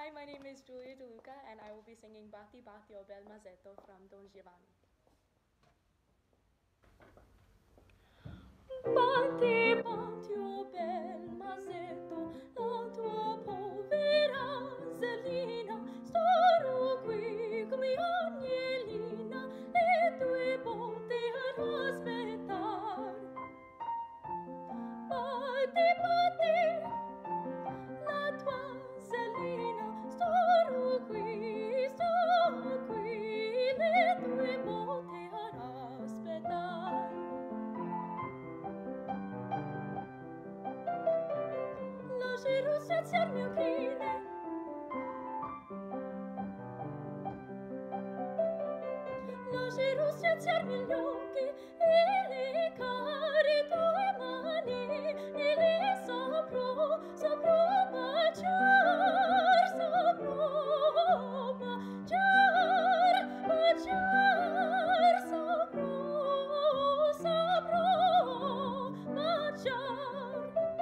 Hi, my name is Giulia De Luca, and I will be singing Batti Batti o Bel Mazzetto from Don Giovanni. Batti, batti, oh bel mazzetto, la tua povera Zellina, starò qui come agnellina, le tue botte ad aspettar. Batti, batti, la tua Zellina, starò qui, le tue botte ad aspettar. Lascerò saziarmi un crine, lascerò saziarmi gli occhi e le care tue mani, e le saprò baciar, saprò baciar, baciar, saprò baciar.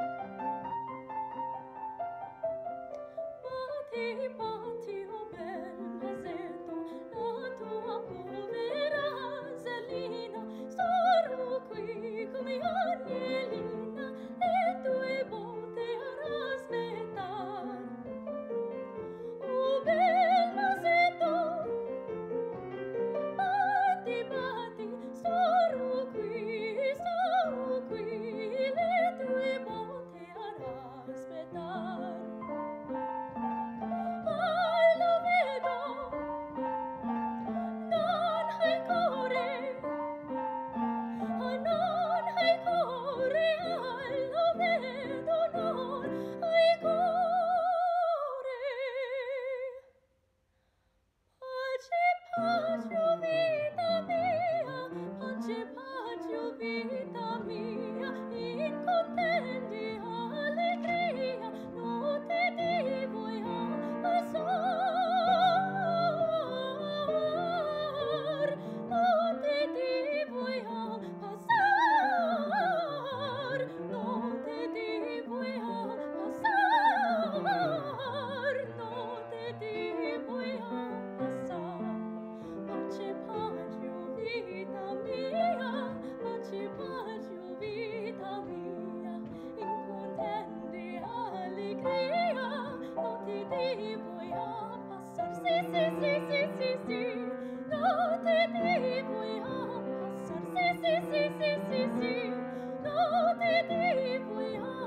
Batti, batti, oh bel mazzetto, la tua povera Zellina, starò qui come agnellina, le tue botte ad aspettar. Oh bel mazzetto, batti, batti, starò qui, le tue botte ad aspettar. Lo vedo, non hai cuore, non hai cuore, lo vedo, non hai cuore. Pace, pace, oh vita mia, pace, pace, oh vita mia, in contenti allegria, notte di voia passar, notte di voia passar, notte di voia passar, notte di voia passar. Pace, pace, oh vita mia, pace, pace, oh vita mia, in contenti allegria, notte di voia passar. Sì, sì, sì, sì, sì, sì, notte di voia passar. Sì, sì, sì, sì, sì, sì, notte di voia